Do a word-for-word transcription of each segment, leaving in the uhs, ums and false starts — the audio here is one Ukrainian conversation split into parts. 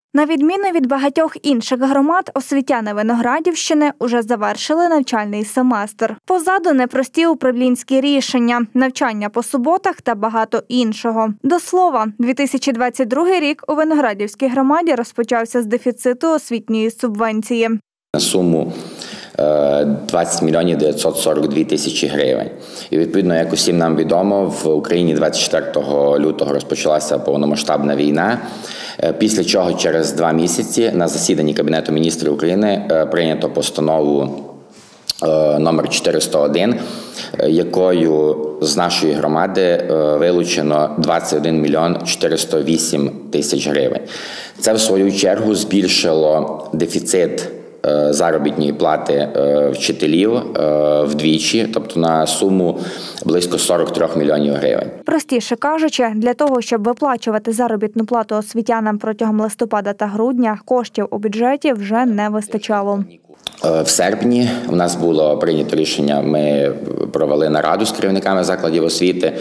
На відміну від багатьох інших громад, освітяни Виноградівщини уже завершили навчальний семестр. Позаду непрості управлінські рішення, навчання по суботах та багато іншого. До слова, дві тисячі двадцять другий рік у Виноградівській громаді розпочався з дефіциту освітньої субвенції. На суму двадцять мільйонів дев'ятсот сорок дві тисячі гривень. І відповідно, як усім нам відомо, в Україні двадцять четвертого лютого розпочалася повномасштабна війна, після чого через два місяці на засіданні Кабінету міністрів України прийнято постанову номер чотириста один, якою з нашої громади вилучено двадцять один мільйон чотириста вісім тисяч гривень. Це, в свою чергу, збільшило дефіцит заробітної плати вчителів вдвічі, тобто на суму близько сорок три мільйонів гривень. Простіше кажучи, для того, щоб виплачувати заробітну плату освітянам протягом листопада та грудня, коштів у бюджеті вже не вистачало. В серпні у нас було прийнято рішення, ми провели нараду з керівниками закладів освіти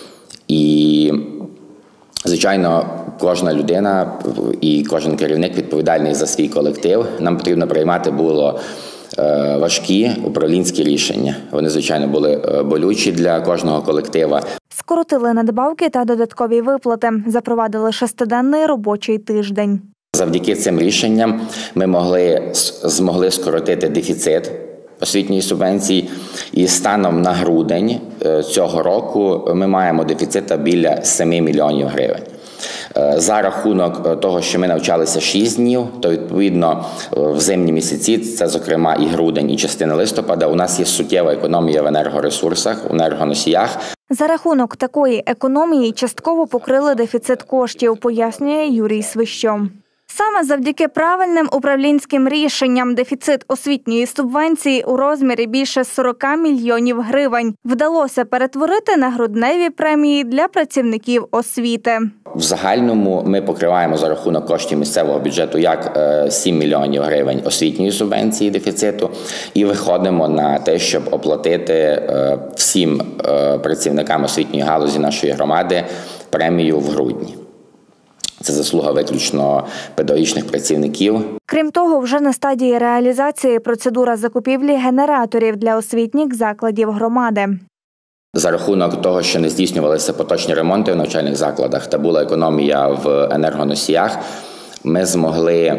і, звичайно, кожна людина і кожен керівник відповідальний за свій колектив. Нам потрібно приймати було важкі управлінські рішення. Вони, звичайно, були болючі для кожного колектива. Скоротили надбавки та додаткові виплати, запровадили шестиденний робочий тиждень. Завдяки цим рішенням ми могли, змогли скоротити дефіцит освітньої субвенції, і станом на грудень цього року ми маємо дефіцит біля семи мільйонів гривень. За рахунок того, що ми навчалися шість днів, то відповідно в зимні місяці, це зокрема і грудень, і частина листопада, у нас є суттєва економія в енергоресурсах, в енергоносіях. За рахунок такої економії частково покрили дефіцит коштів, пояснює Юрій Свищо. Саме завдяки правильним управлінським рішенням дефіцит освітньої субвенції у розмірі більше сорок мільйонів гривень вдалося перетворити на грудневі премії для працівників освіти. В загальному ми покриваємо за рахунок коштів місцевого бюджету як сім мільйонів гривень освітньої субвенції дефіциту і виходимо на те, щоб оплатити всім працівникам освітньої галузі нашої громади премію в грудні. Це заслуга виключно педагогічних працівників. Крім того, вже на стадії реалізації процедура закупівлі генераторів для освітніх закладів громади. За рахунок того, що не здійснювалися поточні ремонти в навчальних закладах та була економія в енергоносіях, ми змогли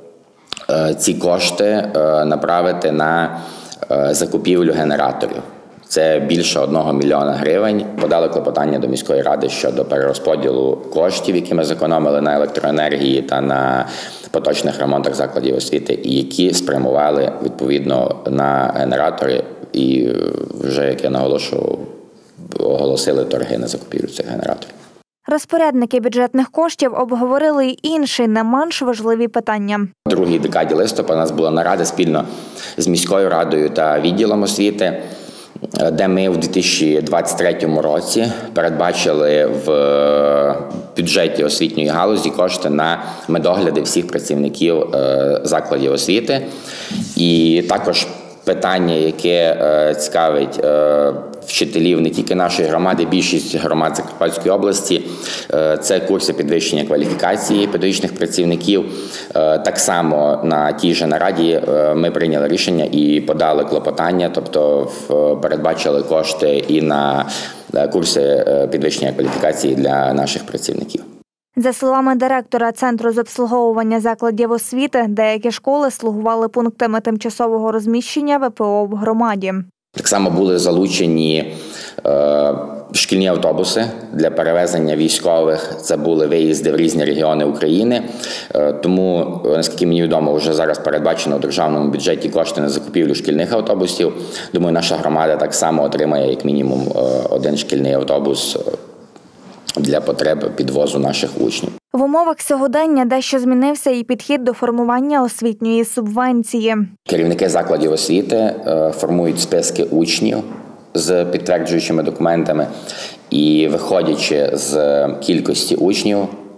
ці кошти направити на закупівлю генераторів. Це більше одного мільйона гривень. Подали клопотання до міської ради щодо перерозподілу коштів, які ми зекономили на електроенергії та на поточних ремонтах закладів освіти, і які спрямували відповідно на генератори. І вже, як я наголошував, оголосили торги на закупівлю цих генераторів. Розпорядники бюджетних коштів обговорили й інші не менш важливі питання. У другій декаді листопада у нас була нарада спільно з міською радою та відділом освіти, де ми в дві тисячі двадцять третьому році передбачили в бюджеті освітньої галузі кошти на медогляди всіх працівників закладів освіти. І також питання, яке цікавить вчителів не тільки нашої громади, більшість громад Закарпатської області, це курси підвищення кваліфікації педагогічних працівників. Так само на тій же нараді ми прийняли рішення і подали клопотання, тобто передбачили кошти і на курси підвищення кваліфікації для наших працівників. За словами директора Центру з обслуговування закладів освіти, деякі школи слугували пунктами тимчасового розміщення ве пе о в громаді. Так само були залучені е, шкільні автобуси для перевезення військових. Це були виїзди в різні регіони України. Е, тому, наскільки мені відомо, вже зараз передбачено у державному бюджеті кошти на закупівлю шкільних автобусів. Думаю, наша громада так само отримає як мінімум е, один шкільний автобус для потреб підвозу наших учнів. В умовах сьогодення дещо змінився і підхід до формування освітньої субвенції. Керівники закладів освіти формують списки учнів з підтверджуючими документами і, виходячи з кількості учнів,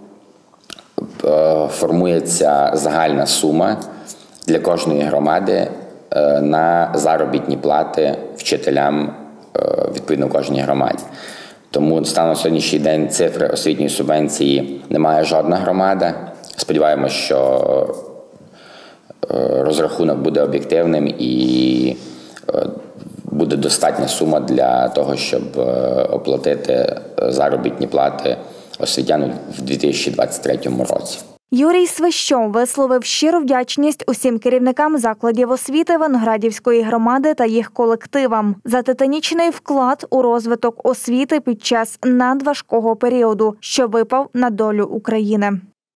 формується загальна сума для кожної громади на заробітні плати вчителям відповідно в кожній громаді. Тому станом на сьогоднішній день цифри освітньої субвенції не має жодна громада. Сподіваємось, що розрахунок буде об'єктивним і буде достатня сума для того, щоб оплатити заробітні плати освітян в дві тисячі двадцять третьому році. Юрій Свищов висловив щиру вдячність усім керівникам закладів освіти Виноградівської громади та їх колективам за титанічний вклад у розвиток освіти під час надважкого періоду, що випав на долю України.